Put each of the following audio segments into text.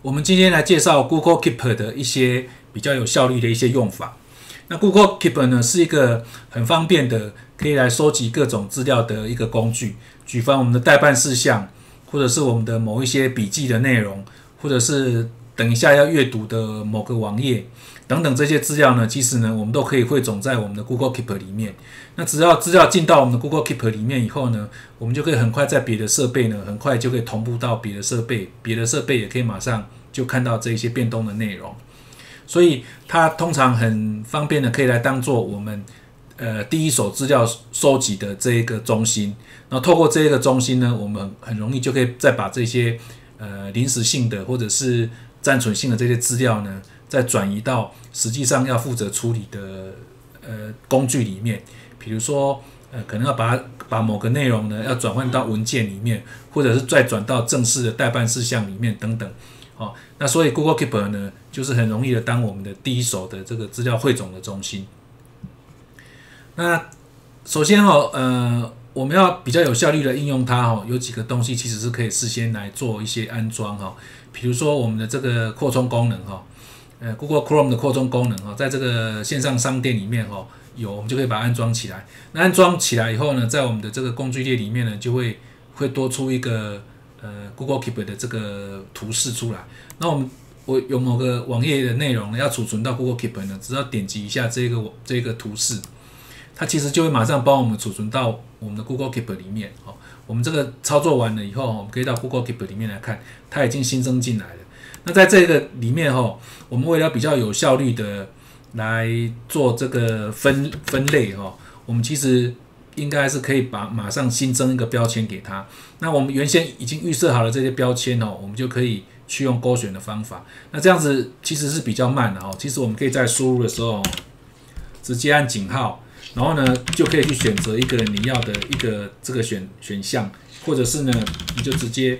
我们今天来介绍 Google Keep 的一些比较有效率的一些用法。那 Google Keep 呢是一个很方便的，可以来收集各种资料的一个工具。举凡我们的待办事项，或者是我们的某一些笔记的内容，或者是等一下要阅读的某个网页等等这些资料呢，其实呢我们都可以汇总在我们的 Google Keep 里面。那只要资料进到我们的 Google Keep 里面以后呢，我们就可以很快在别的设备呢，很快就可以同步到别的设备，别的设备也可以马上就看到这一些变动的内容。所以它通常很方便的，可以来当做我们第一手资料收集的这一个中心。然后透过这一个中心呢，我们很容易就可以再把这些临时性的或者是暂存性的这些资料呢，再转移到实际上要负责处理的工具里面。比如说可能要把某个内容呢要转换到文件里面，或者是再转到正式的待办事项里面等等。那所以 Google Keep 呢，就是很容易的当我们的第一手的这个资料汇总的中心。那首先我们要比较有效率的应用它有几个东西其实是可以事先来做一些安装比如说我们的这个扩充功能Google Chrome 的扩充功能在这个线上商店里面有，我们就可以把它安装起来。那安装起来以后呢，在我们的这个工具列里面呢，就会多出一个Google Keep 的这个图示出来。那我有某个网页的内容呢要储存到 Google Keep 呢，只要点击一下这个图示，它其实就会马上帮我们储存到我们的 Google Keep 里面。我们这个操作完了以后，我们可以到 Google Keep 里面来看，它已经新增进来了。那在这个里面我们为了比较有效率的来做这个分类我们其实应该是可以马上新增一个标签给它。那我们原先已经预设好了这些标签我们就可以去用勾选的方法。那这样子其实是比较慢的其实我们可以在输入的时候直接按井号，然后呢就可以去选择一个你要的一个这个选项，或者是呢你就直接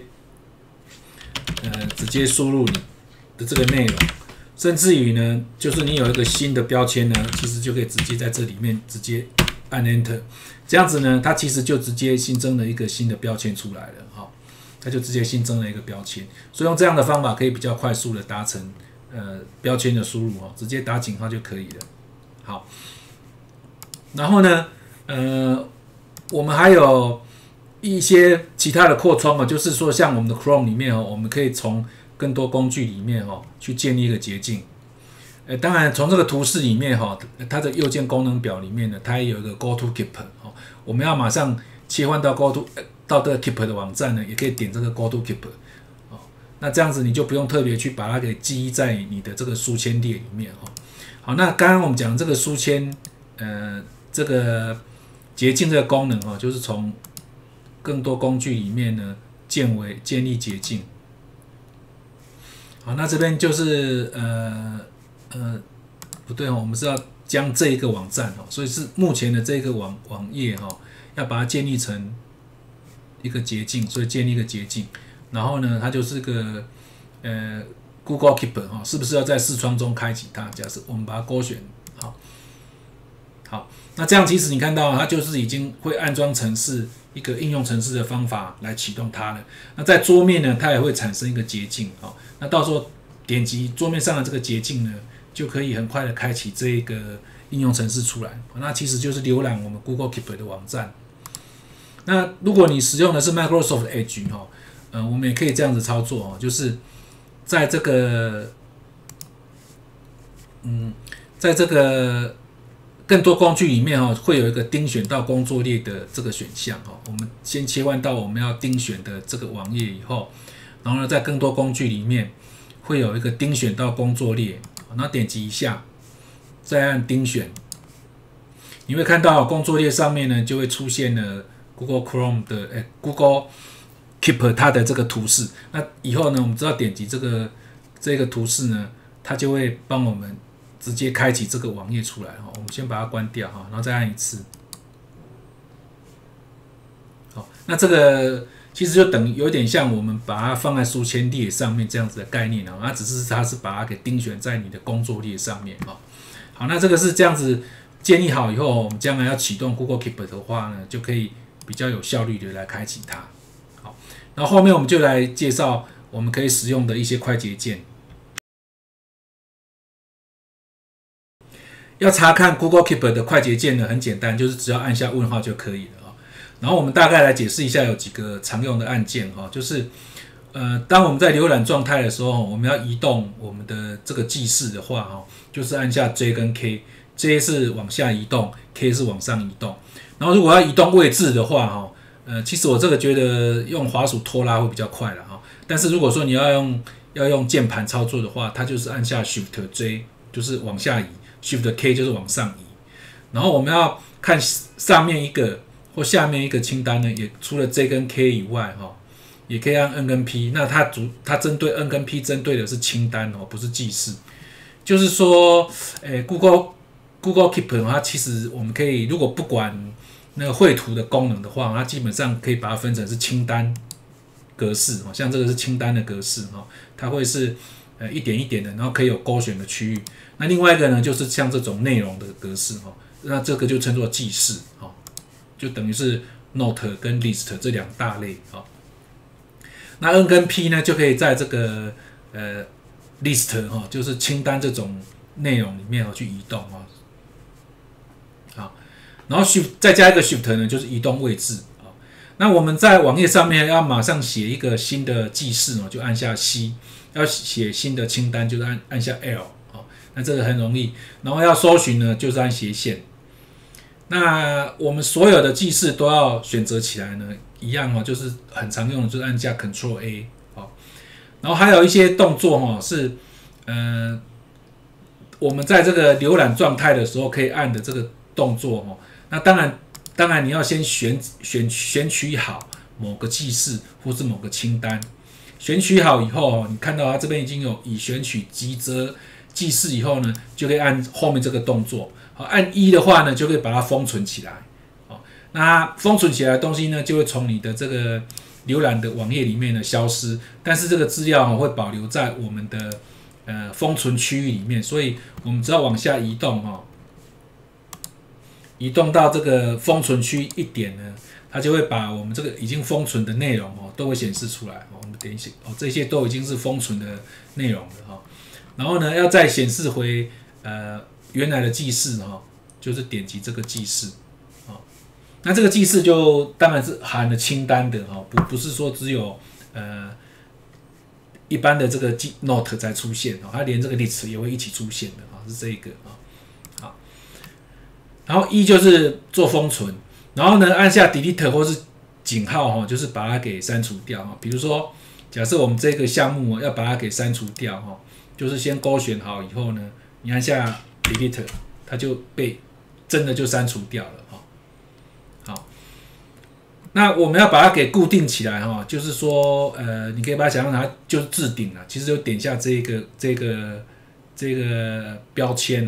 输入你的这个内容，甚至于呢就是你有一个新的标签呢，其实就可以直接在这里面直接按 Enter， 这样子呢它其实就直接新增了一个新的标签出来了它就直接新增了一个标签。所以用这样的方法可以比较快速的达成标签的输入直接打井号就可以了。好，然后呢我们还有一些其他的扩充就是说像我们的 Chrome 里面我们可以从更多工具里面去建立一个捷径。当然从这个图示里面它的右键功能表里面呢，它也有一个 Go to Keep 我们要马上切换到到这个 Keep 的网站呢，也可以点这个 Go to Keep 那这样子你就不用特别去把它给记忆在你的这个书签列里面好，那刚刚我们讲这个书签这个捷径这个功能就是从更多工具里面呢建立捷径。好，那这边就是不对我们是要将这一个网站所以是目前的这个网页要把它建立成一个捷径，所以建立一个捷径。然后呢它就是个Google Keep 是不是要在视窗中开启它？假设我们把它勾选好，那这样其实你看到它就是已经会安装程式一个应用程式的方法来启动它了。那在桌面呢它也会产生一个捷径那到时候点击桌面上的这个捷径呢，就可以很快的开启这一个应用程式出来。那其实就是浏览我们 Google Keep 的网站。那如果你使用的是 Microsoft Edge 我们也可以这样子操作就是在这个更多工具里面会有一个钉选到工作列的这个选项我们先切换到我们要钉选的这个网页以后，然后呢在更多工具里面会有一个钉选到工作列，然后点击一下再按钉选，你会看到工作列上面呢就会出现了 Google Chrome 的Google Keep 它的这个图示。那以后呢我们只要点击这个图示呢，它就会帮我们直接开启这个网页出来我们先把它关掉然后再按一次。好，那这个其实就等于有点像我们把它放在书签列上面这样子的概念它只是它是把它给钉选在你的工作列上面好，那这个是这样子建立好以后，我们将来要启动 Google Keep 的话呢，就可以比较有效率的来开启它。好，然后后面我们就来介绍我们可以使用的一些快捷键。要查看 Google Keep 的快捷键呢，很简单，就是只要按下问号就可以了。然后我们大概来解释一下有几个常用的按键哈，就是当我们在浏览状态的时候，我们要移动我们的这个记事的话哈，就是按下 J 跟 K，J 是往下移动 ，K 是往上移动。然后如果要移动位置的话哈，其实我这个觉得用滑鼠拖拉会比较快了哈。但是如果说你要用键盘操作的话，它就是按下 Shift J， 就是往下移 ，Shift K 就是往上移。然后我们要看上面一个或下面一个清单呢，也除了 J 跟 K 以外哈，也可以按 N 跟 P。那它针对 N 跟 P 针对的是清单哦，不是记事。就是说，Google Keep 它其实我们可以如果不管那个绘图的功能的话，它基本上可以把它分成是清单格式，像这个是清单的格式哈，它会是一点一点的，然后可以有勾选的区域。那另外一个呢，就是像这种内容的格式哈，那这个就称作记事哈，就等于是 Note 跟 List 这两大类哈。那 N 跟 P 呢，就可以在这个List 哈，就是清单这种内容里面去移动哈。好，然后 Shift 再加一个 Shift 呢，就是移动位置。那我们在网页上面要马上写一个新的记事就按下 C； 要写新的清单，就是按下 L。那这个很容易。然后要搜寻呢，就是按斜线。那我们所有的记事都要选择起来呢，一样就是很常用的，就是按下 Ctrl A。然后还有一些动作是我们在这个浏览状态的时候可以按的这个动作那当然你要先选取好某个记事或是某个清单。选取好以后你看到它这边已经有已选取即择记事以后呢，就可以按后面这个动作。按1的话呢，就可以把它封存起来。那封存起来的东西呢，就会从你的这个浏览的网页里面呢消失，但是这个资料会保留在我们的封存区域里面，所以我们只要往下移动移动到这个封存区一点呢，它就会把我们这个已经封存的内容都会显示出来。我们等一下这些都已经是封存的内容了然后呢，要再显示回原来的记事就是点击这个记事那这个记事就当然是含了清单的不是说只有一般的这个 Note 才出现它连这个 List 也会一起出现的是这一个好，然后1就是做封存，然后呢按下 Delete 或是井号就是把它给删除掉比如说假设我们这个项目要把它给删除掉就是先勾选好以后呢，你按下 Delete， 它就被真的就删除掉了好，那我们要把它给固定起来就是说你可以把它想象它就是置顶了，其实就点下这个标签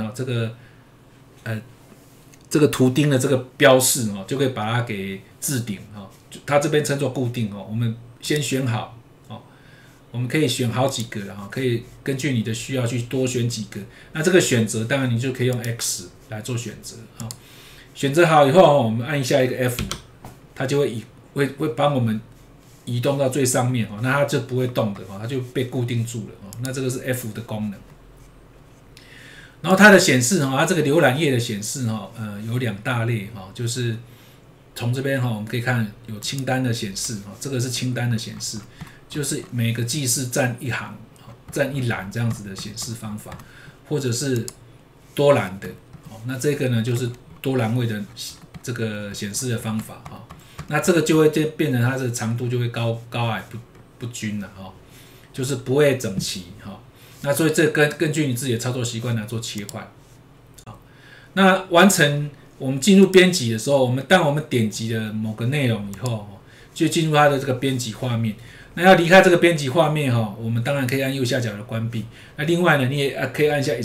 这个图钉的这个标示就可以把它给置顶它这边称作固定我们先选好。我们可以选好几个可以根据你的需要去多选几个。那这个选择当然你就可以用 X 来做选择选择好以后我们按下一个 F， 它就会帮我们移动到最上面那它就不会动的它就被固定住了那这个是 F 的功能。然后它的显示它这个浏览页的显示有两大类就是从这边我们可以看有清单的显示这个是清单的显示。就是每个记事占一行、占一栏这样子的显示方法，或者是多栏的，那这个呢就是多栏位的这个显示的方法那这个就会变成它的长度就会高矮不均了就是不会整齐那所以这根据你自己的操作习惯来做切换那完成我们进入编辑的时候，当我们点击了某个内容以后就进入它的这个编辑画面。那要离开这个编辑画面我们当然可以按右下角的关闭。那另外呢，你也可以按下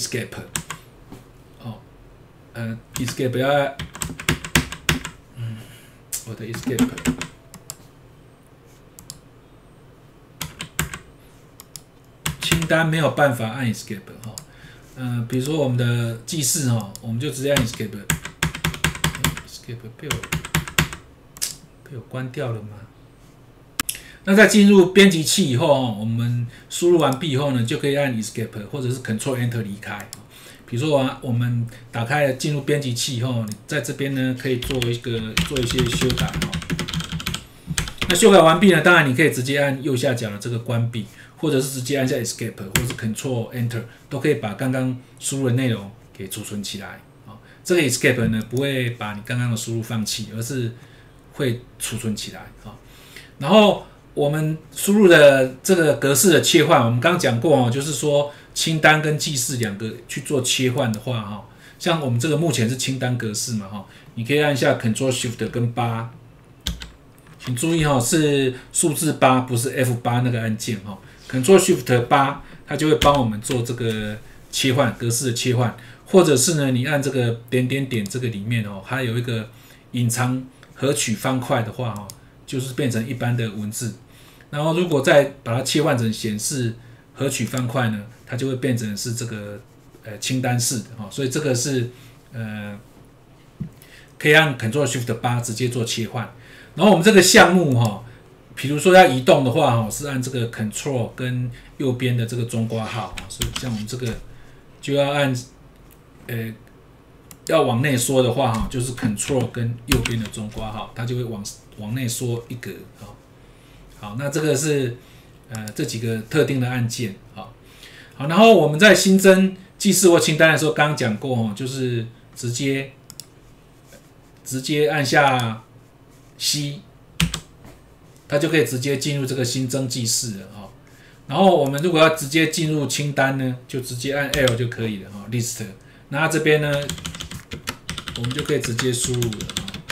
Escape。Escape 要我的 Escape。清单没有办法按 Escape 比如说我们的记事我们就直接按 Escape。Escape 被我关掉了吗？ 那在进入编辑器以后，我们输入完毕以后呢，就可以按 Escape 或者是 Ctrl Enter 离开。比如说我们打开进入编辑器以后，你在这边呢可以做一些修改。那修改完毕呢，当然你可以直接按右下角的这个关闭，或者是直接按下 Escape 或者是 Ctrl Enter， 都可以把刚刚输入的内容给储存起来。这个 Escape 呢不会把你刚刚的输入放弃，而是会储存起来。然后我们输入的这个格式的切换，我们刚刚讲过就是说清单跟记事两个去做切换的话，像我们这个目前是清单格式嘛，你可以按下 Ctrl Shift 跟8，请注意是数字8，不是 F8 那个按键，Ctrl Shift 8，它就会帮我们做这个切换格式的切换，或者是呢你按这个点点点这个里面它有一个隐藏合取方块的话就是变成一般的文字，然后如果再把它切换成显示合取方块呢，它就会变成是这个清单式的所以这个是可以按 Ctrl Shift 8直接做切换。然后我们这个项目比如说要移动的话是按这个 Ctrl 跟右边的这个中括号，所以像我们这个就要按要往内缩的话就是 Ctrl 跟右边的中括号，它就会往内缩一格。好，那这个是这几个特定的按键。好，然后我们在新增记事或清单的时候，刚刚讲过就是直接按下 C， 它就可以直接进入这个新增记事了。然后我们如果要直接进入清单呢，就直接按 L 就可以了，List。那这边呢，我们就可以直接输入了。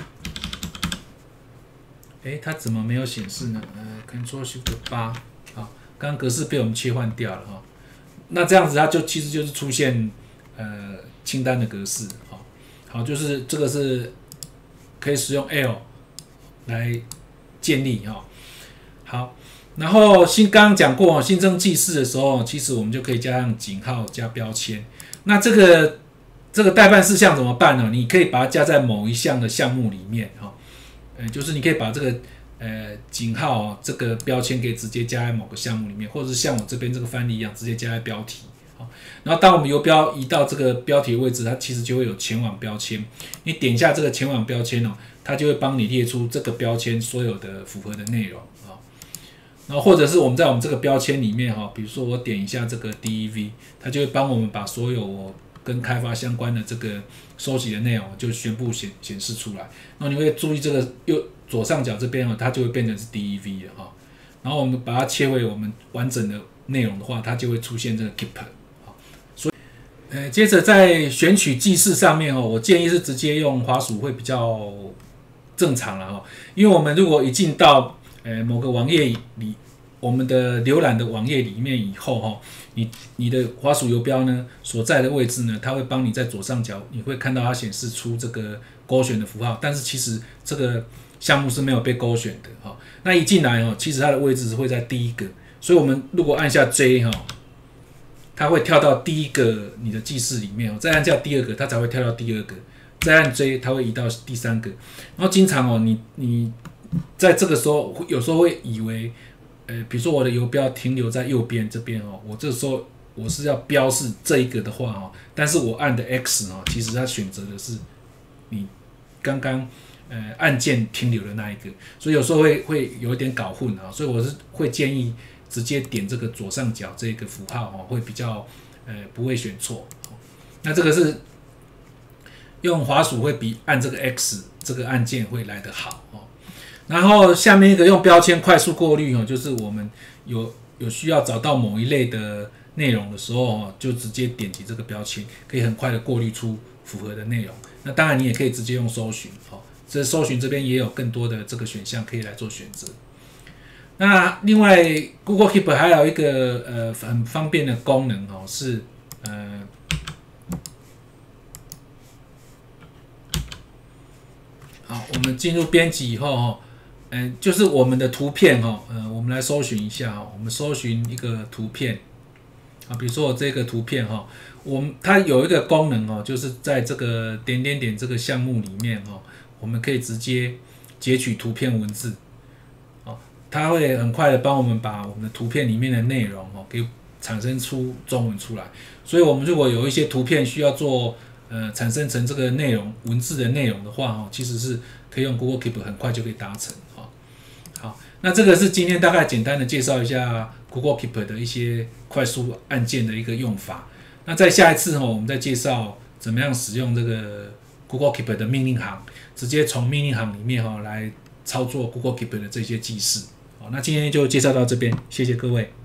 它怎么没有显示呢？Ctrl Shift 8，好，刚刚格式被我们切换掉了那这样子它其实就是出现清单的格式。好，就是这个是可以使用 L 来建立。好，然后刚刚讲过新增记事的时候，其实我们就可以加上井号加标签。那这个待办事项怎么办呢？你可以把它加在某一项的项目里面就是你可以把这个井号这个标签可以直接加在某个项目里面，或者是像我这边这个范例一样，直接加在标题。然后当我们游标移到这个标题的位置，它其实就会有前往标签。你点一下这个前往标签它就会帮你列出这个标签所有的符合的内容。然后或者是我们在我们这个标签里面比如说我点一下这个 DEV， 它就会帮我们把所有我跟开发相关的这个收集的内容就全部显示出来。然后你会注意这个左上角这边它就会变成是 DEV 了然后我们把它切回我们完整的内容的话，它就会出现这个 Keeper。所以接着在选取记事上面我建议是直接用滑鼠会比较正常了因为我们如果一进到某个网页里，我们的浏览的网页里面以后你的滑鼠游标呢所在的位置呢，它会帮你在左上角你会看到它显示出这个勾选的符号，但是其实这个项目是没有被勾选的那一进来其实它的位置会在第一个，所以我们如果按下 J 它会跳到第一个你的记事里面再按下第二个，它才会跳到第二个，再按 J 它会移到第三个。然后经常你在这个时候有时候会以为比如说我的游标停留在右边这边我这时候我是要标示这一个的话但是我按的 X 其实它选择的是你刚刚按键停留的那一个，所以有时候会有一点搞混所以我是会建议直接点这个左上角这个符号会比较不会选错。那这个是用滑鼠会比按这个 X 这个按键会来得好然后下面一个用标签快速过滤就是我们有需要找到某一类的内容的时候就直接点击这个标签，可以很快的过滤出符合的内容。那当然你也可以直接用搜寻这搜寻这边也有更多的这个选项可以来做选择。那另外 Google Keep 还有一个很方便的功能是好，我们进入编辑以后就是我们的图片我们来搜寻一下我们搜寻一个图片比如说我这个图片它有一个功能就是在这个点点点这个项目里面我们可以直接截取图片文字它会很快的帮我们把我们的图片里面的内容给产生出中文出来。所以我们如果有一些图片需要做产生成这个内容文字的内容的话其实是可以用 Google Keep 很快就可以达成。好，那这个是今天大概简单的介绍一下 Google Keep 的一些快速按键的一个用法。那在下一次我们再介绍怎么样使用这个 Google Keep 的命令行，直接从命令行里面来操作 Google Keep 的这些记事。好，那今天就介绍到这边，谢谢各位。